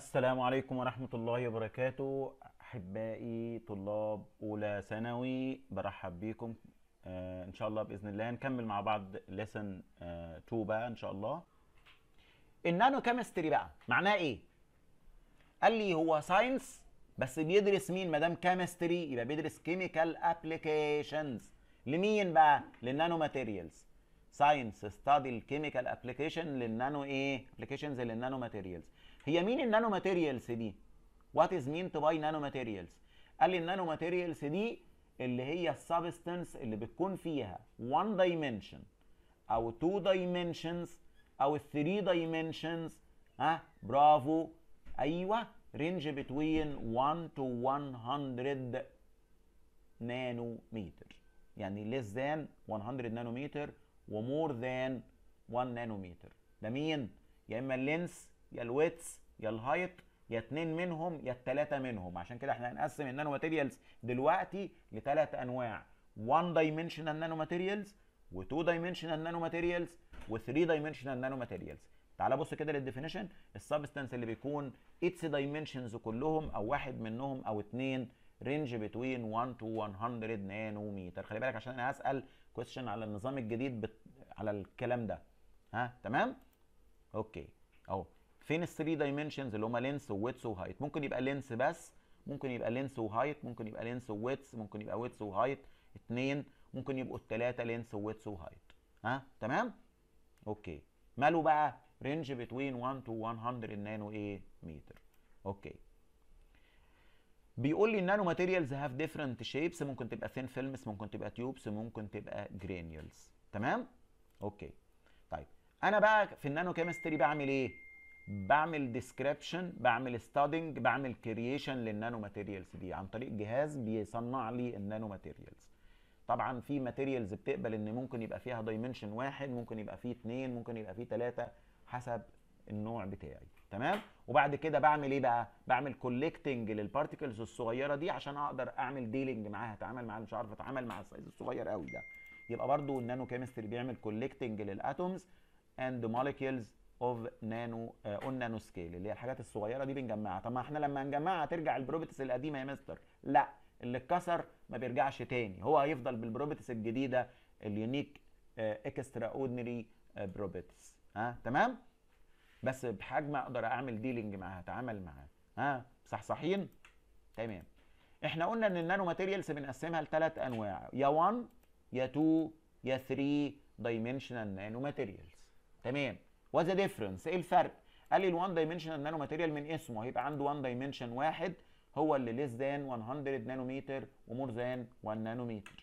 السلام عليكم ورحمة الله وبركاته. أحبائي طلاب أولى ثانوي برحب بيكم. إن شاء الله بإذن الله نكمل مع بعض lesson 2 بقى إن شاء الله. النانو كيمستري بقى معناه إيه؟ قال لي هو ساينس بس بيدرس مين؟ مادام كيمستري يبقى بيدرس كيميكال ابلكيشنز. لمين بقى؟ للنانو ماتيريالز. ساينس ستادي الكيميكال ابلكيشن للنانو ايه؟ ابلكيشنز للنانو ماتيريالز. هي مين النانو ماتيريالز دي؟ وات از مين تو باي نانو ماتيريالز؟ قال لي النانو ماتيريالز دي اللي هي السبستنس اللي بتكون فيها 1 dimension او 2 dimensions او 3 dimensions. ها برافو، ايوه، رينج بتوين 1 to 100 نانومتر، يعني less than 100 نانومتر ومور ذان 1 نانومتر. ده مين؟ يا اما اللينس يا الويتس يا الهايت، يا اتنين منهم يا التلاته منهم. عشان كده احنا هنقسم النانو ماتيريالز دلوقتي لثلاث انواع: 1 dimensional نانو ماتيريالز و2 dimensional نانو ماتيريالز و3 dimensional نانو ماتيريالز. تعال بص كده للديفينيشن. السبستانس اللي بيكون اتس دايمنشنز كلهم او واحد منهم او اتنين، رينج بتوين 1 to 100 نانومتر. خلي بالك عشان انا هسال كويستشن على النظام الجديد على الكلام ده. ها تمام؟ اوكي اهو. فين ال 3 دايمنشنز اللي هم لينس وويتس وهايت؟ ممكن يبقى لينس بس، ممكن يبقى لينس وهايت، ممكن يبقى لينس وويتس، ممكن يبقى ويتس وهايت اتنين، ممكن يبقوا التلاته لينس وويتس وهايت. ها تمام؟ اوكي. ماله بقى؟ رينج بتوين 1 to 100 نانو ايه متر. اوكي. بيقول لي النانو ماتيريالز هاف ديفرنت شيبس، ممكن تبقى ثين فيلمز، ممكن تبقى تيوبس، ممكن تبقى جرانيولز. تمام؟ اوكي. طيب انا بقى في النانو كيمستري بعمل ايه؟ بعمل ديسكريبشن، بعمل ستادنج، بعمل كرييشن للنانو ماتيريالز دي عن طريق جهاز بيصنع لي النانو ماتيريالز. طبعا في ماتيريالز بتقبل ان ممكن يبقى فيها دايمنشن واحد، ممكن يبقى فيه اتنين، ممكن يبقى فيه تلاته، حسب النوع بتاعي. تمام؟ وبعد كده بعمل ايه بقى؟ بعمل كولكتنج للبارتكلز الصغيره دي عشان اقدر اعمل ديلينج معاها، اتعامل معاها. مش عارف اتعامل مع السايز الصغير قوي ده. يبقى برضو النانو كيمستري بيعمل كولكتنج للاتومز اند موليكيولز اوف نانو اون نانو سكيل، اللي هي الحاجات الصغيره دي بنجمعها. طب ما احنا لما نجمعها ترجع البروبرتيز القديمه يا مستر؟ لا، اللي اتكسر ما بيرجعش تاني، هو هيفضل بالبروبرتيز الجديده اليونيك اكسترا اوردينري بروبرتيز. ها تمام؟ بس بحجم اقدر اعمل ديلينج معاها، اتعامل معاها. ها صحصحين؟ تمام. احنا قلنا ان النانو ماتيريالز بنقسمها لثلاث انواع: يا 1 يا 2 يا 3 دايمنشنال نانو ماتيريالز. تمام. وات ذا ديفرنس؟ ايه الفرق؟ قال لي ال1 دايمنشنال نانو ماتيريال من اسمه هيبقى عنده 1 دايمنشن واحد، هو اللي ليس ذان 100 نانومتر ومور ذان 1 نانومتر.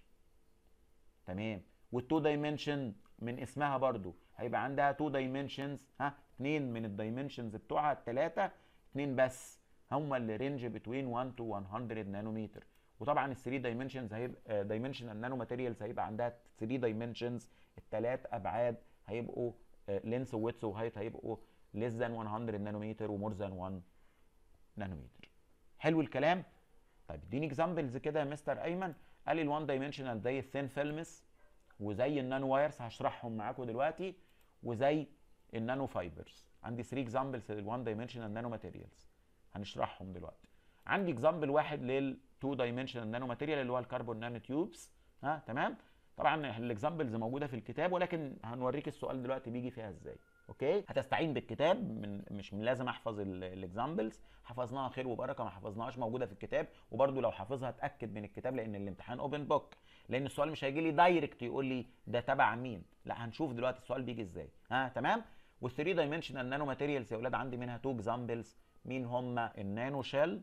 تمام. وال2 دايمنشن من اسمها برضو هيبقى عندها 2 دايمنشنز، ها، اتنين من الدايمنشنز بتوعها التلاته، اتنين بس هما اللي رينج بتوين 1 to 100 نانومتر. وطبعا ال 3 دايمنشنز هيبقى دايمنشنال نانو ماتيريالز هيبقى عندها 3 دايمنشنز، التلات ابعاد هيبقوا لينس وويتس وهايت هيبقوا ليس ذان 100 نانومتر ومور ذان 1 نانومتر. حلو الكلام؟ طيب اديني اكزامبلز كده يا مستر ايمن. قال لي ال1 دايمنشنال زي الثين فيلمز وزي النانو وايرز، هشرحهم معاكم دلوقتي، وزي النانو فايبرز. عندي 3 اكزامبلز لل1 دايمنشنال نانو ماتيريالز هنشرحهم دلوقتي. عندي اكزامبل واحد لل2 دايمنشنال نانو ماتيريال اللي هو الكربون نانو تيوبس. ها تمام؟ طبعا الاكزامبلز موجوده في الكتاب، ولكن هنوريك السؤال دلوقتي بيجي فيها ازاي. اوكي؟ هتستعين بالكتاب، مش من لازم احفظ الاكزامبلز، حفظناها خير وبركه، ما حفظناهاش موجوده في الكتاب. وبرده لو حافظها اتاكد من الكتاب، لان الامتحان اوبن بوك، لان السؤال مش هيجي لي دايركت يقول لي ده تبع مين، لا هنشوف دلوقتي السؤال بيجي ازاي. ها تمام؟ وال3 دايمنشنال نانو ماتيريالز يا اولاد عندي منها 2 اكزامبلز، مين هم؟ النانو شيل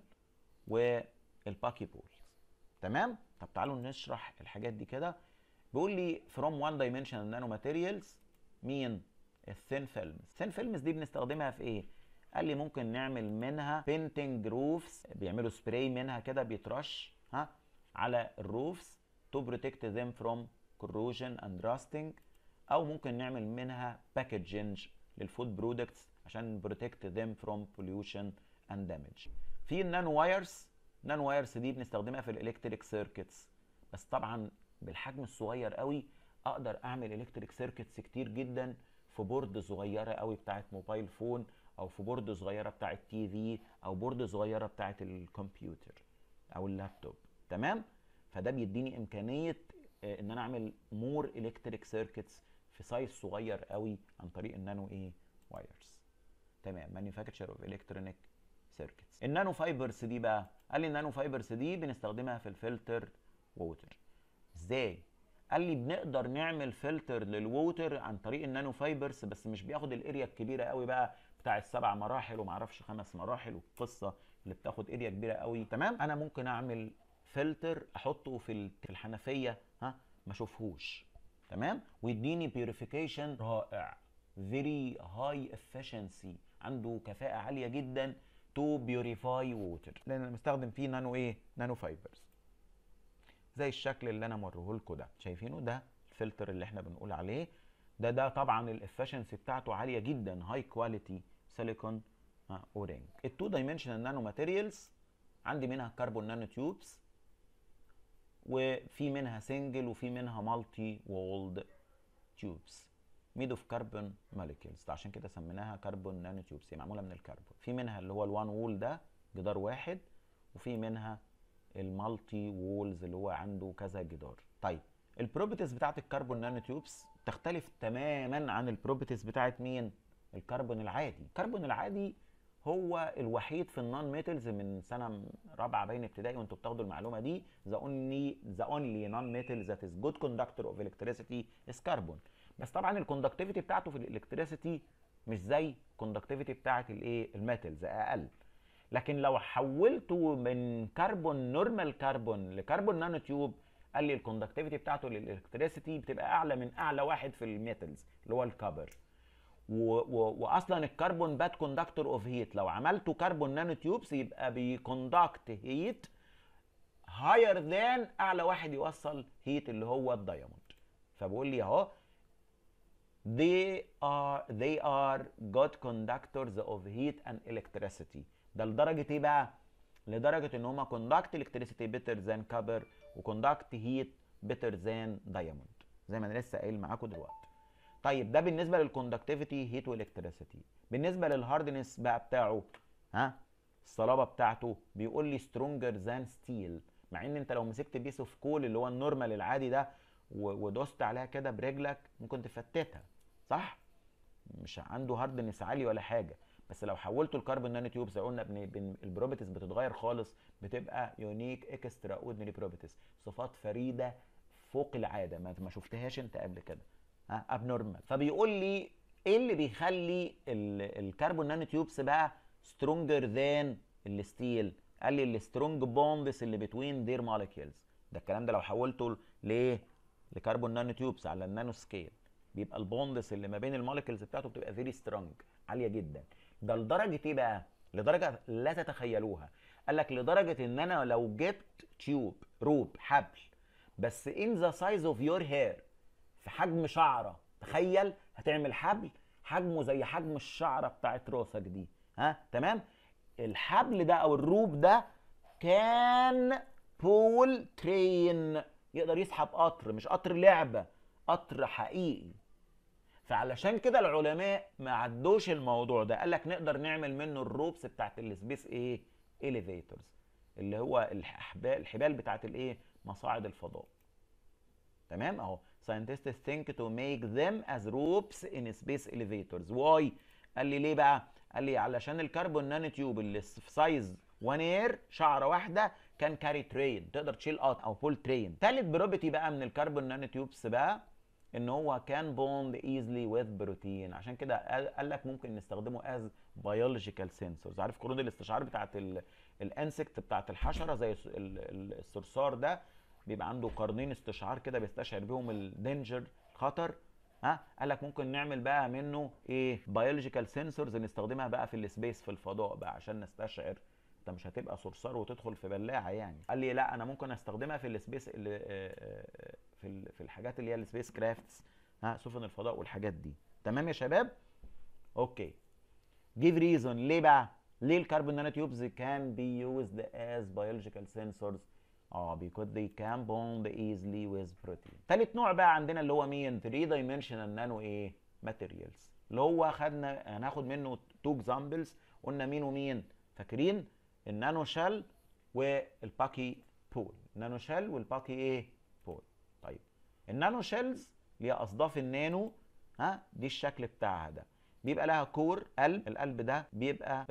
والباكي بولز. تمام؟ طب تعالوا نشرح الحاجات دي كده. بيقول لي from one dimensional nanomaterials مين؟ الثين فيلمز. الثين فيلمز دي بنستخدمها في ايه؟ قال لي ممكن نعمل منها بينتنج روفز، بيعملوا سبراي منها كده بيترش على الروفز to protect them from corrosion and rusting، او ممكن نعمل منها باكجينج للفود برودكتس عشان protect them from pollution and damage. في النانو وايرز. النانو وايرز دي بنستخدمها في الالكتريك سيركتس، بس طبعا بالحجم الصغير قوي اقدر اعمل الكتريك سيركتس كتير جدا في بورد صغيره قوي بتاعت موبايل فون او في بورد صغيره بتاعه تي في او بورد صغيره بتاعه الكمبيوتر او اللابتوب. تمام. فده بيديني امكانيه ان انا اعمل مور الكتريك سيركتس في سايز صغير قوي عن طريق النانو وايرز. تمام. مانيفاكتشر اوف الكترونيك سيركتس. النانو فايبرز دي بقى، قال لي النانو فايبرز دي بنستخدمها في الفلتر ووتر. ازاي؟ قال لي بنقدر نعمل فلتر للووتر عن طريق النانو فايبرز، بس مش بياخد الاريا الكبيره قوي بقى بتاع ال7 مراحل ومعرفش 5 مراحل والقصه اللي بتاخد اريا كبيره قوي. تمام. انا ممكن اعمل فلتر احطه في الحنفيه ما اشوفهوش. تمام. ويديني بيوريفيكيشن رائع، فيري هاي افشنسي، عنده كفاءه عاليه جدا تو بيوريفاي ووتر، لان انا مستخدم فيه نانو فايبرز زي الشكل اللي انا موريه لكم ده. شايفينه؟ ده الفلتر اللي احنا بنقول عليه. ده طبعا الافشنسي بتاعته عاليه جدا، هاي كواليتي سيليكون اورنج. التو دايمنشنال نانو ماتيريالز عندي منها كربون نانو تيوبس، وفي منها سنجل وفي منها مالتي وولد تيوبس ميد اوف كربون موليكيولز، عشان كده سميناها كربون نانو تيوبس، هي معموله من الكربون. في منها اللي هو الوان وول ده جدار واحد، وفي منها المالتي وولز اللي هو عنده كذا جدار. طيب البروبرتيز بتاعت الكربون نانو تيوبس تختلف تماما عن البروبرتيز بتاعت مين؟ الكربون العادي. الكربون العادي هو الوحيد في النون ميتالز من سنه رابعه باين ابتدائي وانتوا بتاخدوا المعلومه دي، the only non metal that is good conductor of electricity is carbon. بس طبعا الكوندكتيفيتي بتاعته في الالكتريسيتي مش زي الكوندكتيفيتي بتاعت الميتالز، اقل. لكن لو حولته من كربون نورمال كربون لكربون نانو تيوب، قال لي الكوندكتيفيتي بتاعته للالكتريسيتي بتبقى اعلى من اعلى واحد في الميتالز اللي هو الكبر. واصلا الكربون باد كوندكتور اوف هيت، لو عملته كربون نانو تيوبس يبقى بيكوندكت هيت هاير ذان اعلى واحد يوصل هيت اللي هو الدايموند. فبقول لي اهو they are good conductors of heat and electricity. ده لدرجه ايه بقى؟ لدرجه ان هما conduct electricity better than copper وconduct heat better than diamond، زي ما انا لسه قايل معاكم دلوقتي. طيب ده بالنسبه للكوندكتيفيتي هيت والكتريسيتي. بالنسبه للهاردنس بقى بتاعه، الصلابه بتاعته، بيقول لي سترونجر ذان ستيل، مع ان انت لو مسكت بيس اوف كول اللي هو النورمال العادي ده ودوست عليها كده برجلك ممكن تفتتها، صح؟ مش عنده هاردنس عالي ولا حاجه. بس لو حولته لكربون نانو تيوب زي قلنا البروبرتيز بتتغير خالص، بتبقى يونيك اكسترا اوردينري بروبرتيز، صفات فريده فوق العاده ما شفتهاش انت قبل كده، ابنورمال. فبيقول لي ايه اللي بيخلي الكربون نانو تيوبس بقى سترونجر ذان الستيل؟ قال لي السترونج بوندز اللي بتوين دير موليكيولز. ده الكلام ده لو حولته لايه؟ لكربون نانو تيوبس على النانو سكيل، بيبقى البوندز اللي ما بين الموليكيولز بتاعته بتبقى فيري سترونج، عاليه جدا. ده لدرجه ايه بقى؟ لدرجه لا تتخيلوها. قال لك لدرجه ان انا لو جبت تيوب روب حبل بس in the size of your hair، في حجم شعره، تخيل هتعمل حبل حجمه زي حجم الشعره بتاعت راسك دي، تمام؟ الحبل ده او الروب ده كان بول ترين، يقدر يسحب قطر، مش قطر لعبه، قطر حقيقي. فعلشان كده العلماء ما عدوش الموضوع ده، قال لك نقدر نعمل منه الروبس بتاعت السبيس اليفيتورز، اللي هو الحبال بتاعت مصاعد الفضاء. تمام اهو. scientists think to make them as ropes in space elevators. why؟ قال لي ليه بقى؟ قال لي علشان الكربون نانو تيوب اللي في سايز 1 اير، شعره واحده، كان كاري ترين، تقدر تشيل قطر او بول ترين. ثالث بروبرتي بقى من الكربون نانو تيوبس بقى ان هو كان بوند ايزلي وذ بروتين، عشان كده قال لك ممكن نستخدمه از بيولوجيكال سنسورز. عارف قرون الاستشعار بتاعت الانسكت بتاعت الحشره زي الصرصار ده، بيبقى عنده قرنين استشعار كده بيستشعر بيهم الدينجر، خطر. قال لك ممكن نعمل بقى منه بيولوجيكال سنسورز نستخدمها بقى في السبيس، في الفضاء بقى، عشان نستشعر. انت مش هتبقى صرصار وتدخل في بلاعه يعني. قال لي لا، انا ممكن استخدمها في السبيس، في الحاجات اللي هي السبيس كرافتس، سفن الفضاء والحاجات دي. تمام يا شباب؟ اوكي. give reason ليه بقى؟ ليه الكربون نانو تيوبز can be used as biological sensors؟ because they can bond easily with protein. تالت نوع بقى عندنا اللي هو مين؟ 3 dimensional nano materials، اللي هو هناخد منه تو اكزامبلز، قلنا مين ومين؟ فاكرين؟ النانو شيل والباكي بول. النانو شيل والباكي ايه؟ بول. طيب النانو شيلز اللي هي اصداف النانو، دي الشكل بتاعها ده، بيبقى لها كور قلب. القلب ده بيبقى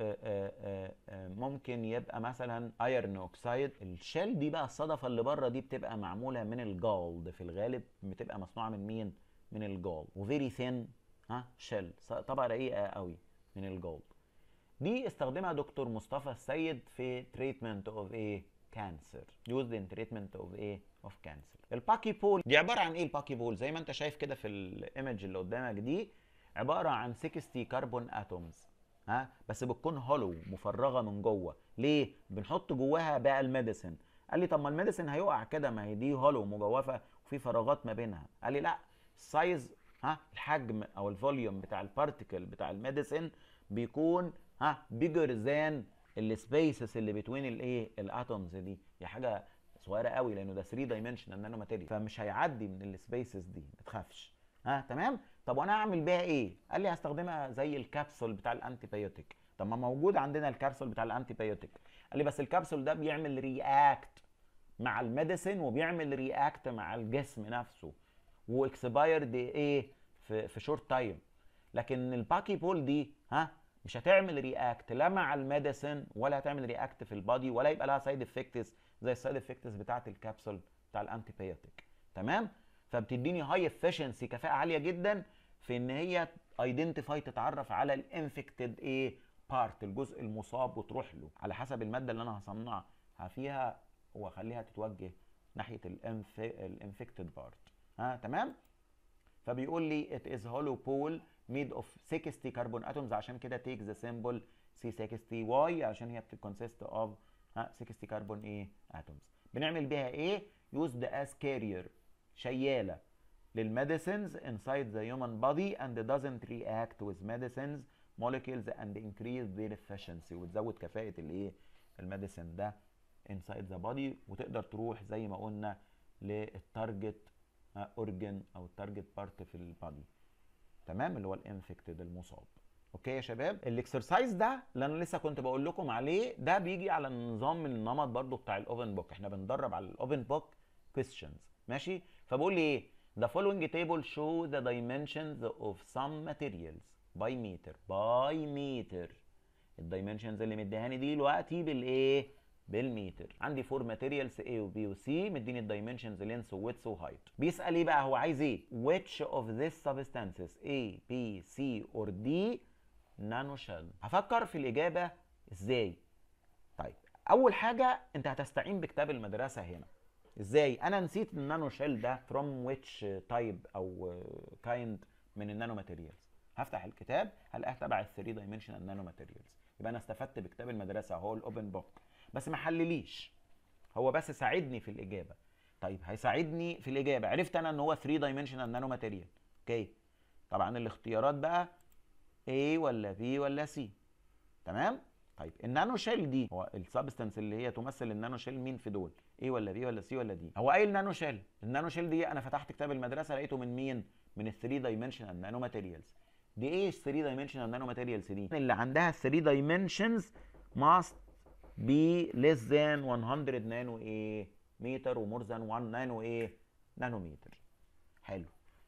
ممكن يبقى مثلا ايرن اوكسايد. الشيل دي بقى الصدفه اللي بره دي بتبقى معموله من الجولد، في الغالب بتبقى مصنوعه من مين؟ من الجولد، وفيري ثين شيل، طبقه رقيقه قوي من الجولد. دي استخدمها دكتور مصطفى السيد في تريتمنت اوف ايه؟ كانسر. يوزد ان تريتمنت اوف ايه؟ اوف كانسر. الباكي بول دي عباره عن ايه؟ الباكي بول زي ما انت شايف كده في الايمج اللي قدامك دي، عباره عن 60 كربون اتومز، بس بتكون هولو، مفرغه من جوه. ليه؟ بنحط جواها بقى الميديسن. قال لي طب ما الميديسن هيقع كده، ما هي دي هولو مجوفه وفي فراغات ما بينها. قال لي لا، السايز الحجم او الفوليوم بتاع البارتيكل بتاع الميديسن بيكون بيجر ذان السبيسز اللي بتوين الايه؟ الاتومز دي. هي حاجه صغيره قوي لانه ده 3 دايمنشنال نانو ماتيريال، فمش هيعدي من السبيسز دي، ما تخافش. تمام. طب وانا اعمل بيها ايه؟ قال لي هستخدمها زي الكبسول بتاع الانتي بايوتيك. طب ما موجود عندنا الكبسول بتاع الانتي بايوتيك. قال لي بس الكبسول ده بيعمل رياكت مع الميديسين وبيعمل رياكت مع الجسم نفسه، واكسبايرد ايه؟ في شورت تايم. لكن الباكي بول دي مش هتعمل رياكت لا مع الميديسين ولا هتعمل رياكت في البادي، ولا يبقى لها سايد افكتس زي السايد افكتس بتاعه الكبسول بتاع الانتي بايوتيك. تمام. فبتديني هاي افشنسي، كفاءه عاليه جدا في ان هي ايدنتيفاي، تتعرف على الانفكتد ايه؟ بارت، الجزء المصاب، وتروح له على حسب الماده اللي انا هصنعها فيها واخليها تتوجه ناحيه الانفكتد بارت. تمام. فبيقول لي it is hollow pole made of 60 carbon atoms، عشان كده take the symbol C60Y، عشان هي بتكونسيست of 60 carbon ايه؟ atoms. بنعمل بيها ايه؟ used as carrier، شيالة للميديسينز inside the human body and doesn't react with medicines molecules and increase their efficiency، وتزود كفاءة الايه؟ الميديسين ده inside the body، وتقدر تروح زي ما قلنا للتارجت اورجن او التارجت بارت في البادي. تمام، اللي هو الانفكتد، المصاب. اوكي يا شباب، الاكسرسايز ده اللي انا لسه كنت بقول لكم عليه ده بيجي على النظام النمط برضو بتاع الاوبن بوك. احنا بندرب على الاوبن بوك كويستشنز، ماشي؟ فبقول لي ايه؟ The following table show the dimensions of some materials by meter. الدايمنشنز اللي مديهاني دي دلوقتي بالايه؟ بالمتر. عندي 4 ماتيريالز A و B و C، مديني الدايمنشنز لينث وويدث وهايت. بيسأل ايه بقى؟ هو عايز ايه؟ which of these substances A B C or D nano shell. هفكر في الإجابة ازاي؟ طيب أول حاجة أنت هتستعين بكتاب المدرسة هنا. ازاي؟ أنا نسيت النانو شيل ده from which type أو kind من النانو ماتيريالز. هفتح الكتاب هلاقيها تبع ال 3 dimensional نانو ماتيريالز. يبقى أنا استفدت بكتاب المدرسة أهو، الأوبن بوك، بس ما حلليش، هو بس ساعدني في الاجابه. طيب هيساعدني في الاجابه، عرفت انا ان هو 3 دايمنشنال نانو ماتيريال. اوكي، طبعا الاختيارات بقى A ولا B ولا C. تمام. طيب النانو شيل دي، هو السبستانس اللي هي تمثل النانو شيل مين في دول؟ A ولا B ولا C ولا D؟ هو قايل نانو شيل. النانو شيل دي انا فتحت كتاب المدرسه لقيته من مين؟ من ال 3 دايمنشنال نانو ماتيريالز. دي ايه ال 3 دايمنشنال نانو ماتيريالز دي؟ اللي عندها 3 دايمنشنز must be less than 100 نانو ايه؟ متر، ومور ذان 1 نانو ايه؟ نانومتر. حلو.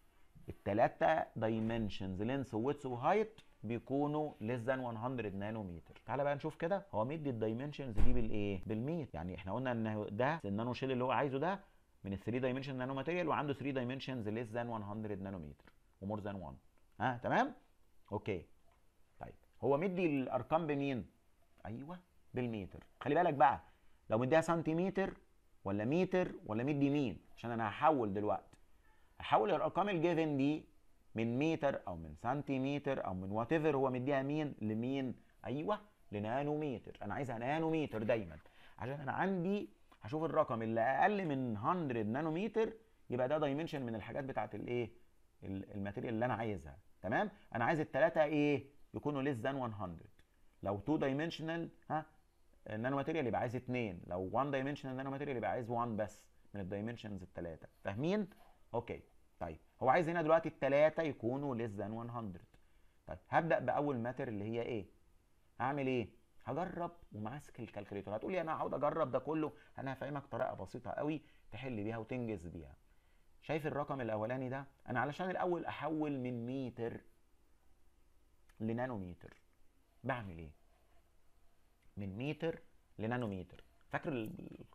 الثلاثه دايمنشنز لينث وويدث وهايت بيكونوا less than 100 نانومتر. تعالى بقى نشوف كده، هو مدي الدايمنشنز دي بالايه؟ بالمتر. يعني احنا قلنا ان ده النانو شيل اللي هو عايزه ده من ال 3 دايمنشن نانو ماتيريال، وعنده 3 دايمنشنز less than 100 نانومتر ومور ذان 1. تمام؟ اوكي. طيب هو مدي الارقام بمين؟ ايوه بالمتر. خلي بالك بقى، لو مديها سنتيمتر ولا متر ولا مدي مين، عشان انا هحول دلوقتي، هحول الارقام الجيفن دي من متر او من سنتيمتر او من وات ايفر هو مديها مين لمين. ايوه لنانومتر. انا عايزها نانومتر دايما، عشان انا عندي هشوف الرقم اللي اقل من 100 نانومتر يبقى ده دايمنشن من الحاجات بتاعت الايه؟ الماتيريال اللي انا عايزها. تمام. انا عايز الثلاثه ايه؟ يكونوا less than 100. لو 2 دايمنشنال النانو ماتيريال يبقى عايز 2، لو 1 دايمنشنال نانو ماتيريال يبقى عايز 1 بس من الدايمنشنز الثلاثه. فاهمين؟ اوكي. طيب هو عايز هنا دلوقتي الثلاثه يكونوا less than 100. طيب هبدا باول ماتر اللي هي ايه. هعمل ايه؟ هجرب وماسك الكالكوليتور. هتقولي انا هقعد اجرب ده كله؟ انا هفهمك طريقه بسيطه قوي تحل بيها وتنجز بيها. شايف الرقم الاولاني ده؟ انا علشان الاول احول من متر لنانومتر بعمل ايه؟ من متر لنانومتر. فاكر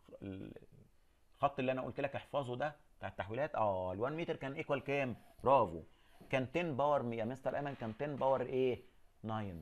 الخط اللي انا قلت لك احفظه ده بتاع التحويلات؟ ال1 متر كان ايكوال كام؟ برافو، كان 10 باور يا مستر ايمن، كان 10 باور ايه؟ 9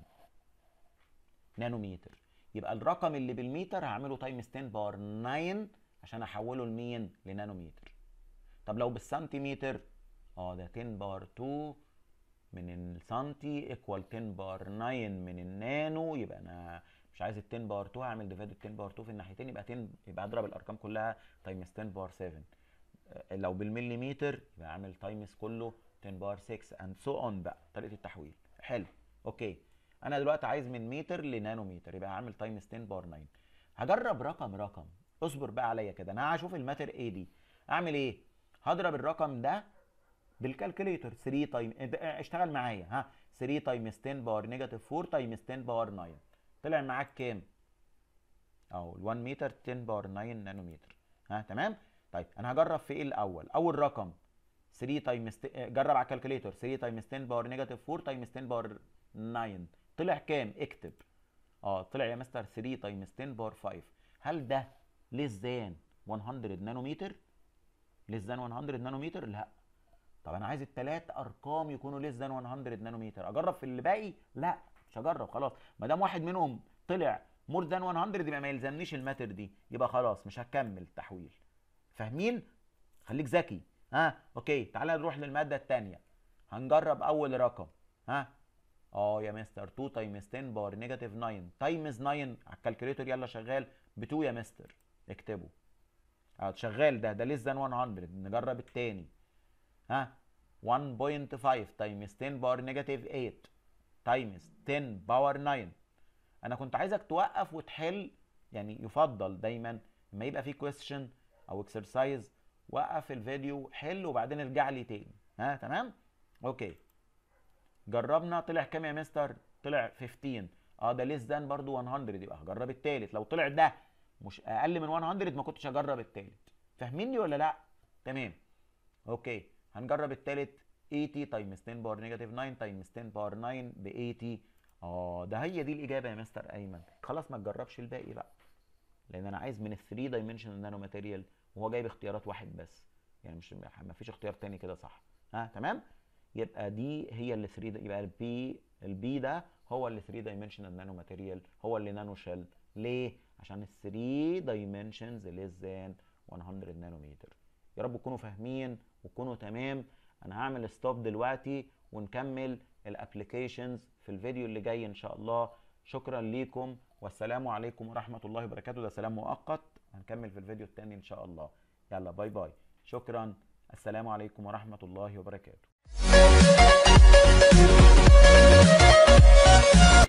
نانومتر. يبقى الرقم اللي بالمتر هعمله تايمز 10 باور 9 عشان احوله لمين؟ لنانومتر. طب لو بالسنتيمتر، ده 10 باور 2 من السنتي ايكوال 10 باور 9 من النانو. يبقى انا مش عايز ال 10 باور 2، هعمل ديفايد 10 باور 2 في الناحيتين، يبقى 10، يبقى اضرب الارقام كلها تايمز 10 باور 7. لو بالمليمتر يبقى اعمل تايمز كله 10 باور 6 اند سو اون بقى طريقه التحويل. حلو، اوكي. انا دلوقتي عايز من متر لنانومتر، يبقى هعمل تايمز 10 باور 9. هجرب رقم اصبر بقى عليا كده، انا هشوف الماتر ايه دي. اعمل ايه؟ هضرب الرقم ده بالكالكوليتور 3 تايم، اشتغل معايا. 3 تايمز 10 باور نيجاتيف 4 تايمز 10 باور 9 طلع معاك كام؟ ال1 متر 10 باور 9 نانومتر. تمام. طيب انا هجرب في ايه الاول؟ اول رقم 3 تايمز، جرب على الكالكوليتور 3 تايمز 10 باور نيجاتيف 4 تايمز 10 باور 9 طلع كام؟ اكتب. طلع يا مستر 3 تايمز 10 باور 5. هل ده ليس ذان 100 نانومتر؟ ليس ذان 100 نانومتر؟ لا. طب انا عايز الثلاث ارقام يكونوا ليس ذان 100 نانومتر. اجرب في اللي باقي؟ لا مش هجرب، خلاص. ما دام واحد منهم طلع مور ذان 100 يبقى ما يلزمنيش الماتر دي، يبقى خلاص مش هكمل تحويل. فاهمين؟ خليك ذكي. اوكي، تعالى نروح للماده الثانيه. هنجرب اول رقم. يا مستر 2 تايمز 10 باور نيجاتيف 9 تايمز 9 على الكالكوليتور. يلا شغال ب2 يا مستر، اكتبه. شغال ده ليس ذان 100. نجرب الثاني. 1.5 تايمز 10 باور نيجاتيف 8 تايمز 10 باور 9. انا كنت عايزك توقف وتحل، يعني يفضل دايما لما يبقى في كويستشن او اكسرسايز وقف الفيديو حل وبعدين ارجع لي تاني. تمام. اوكي، جربنا طلع كام يا مستر؟ طلع 15. ده ليس ذان برضو 100، يبقى هجرب التالت. لو طلع ده مش اقل من 100 ما كنتش هجرب التالت. فاهميني ولا لا؟ تمام. اوكي، هنجرب التالت 80 تايمز 10 باور نيجاتيف 9 تايمز 10 باور 9 ب 80. ده هي دي الاجابه يا مستر ايمن. خلاص ما تجربش الباقي بقى، لان انا عايز من ال 3 دايمنشنال نانو ماتيريال وهو جايب اختيارات واحد بس، يعني مش ما فيش اختيار تاني كده، صح؟ تمام. يبقى دي هي ال 3 يبقى البي ده هو ال 3 دايمنشنال نانو ماتيريال، هو اللي نانو شيل. ليه؟ عشان ال 3 دايمنشنز ليس ذان 100 نانومتر. يا رب تكونوا فاهمين وتكونوا تمام. انا هعمل ستوب دلوقتي ونكمل الابلكيشنز في الفيديو اللي جاي ان شاء الله. شكرا ليكم والسلام عليكم ورحمة الله وبركاته. ده سلام مؤقت، هنكمل في الفيديو التاني ان شاء الله. يلا باي باي، شكرا، السلام عليكم ورحمة الله وبركاته.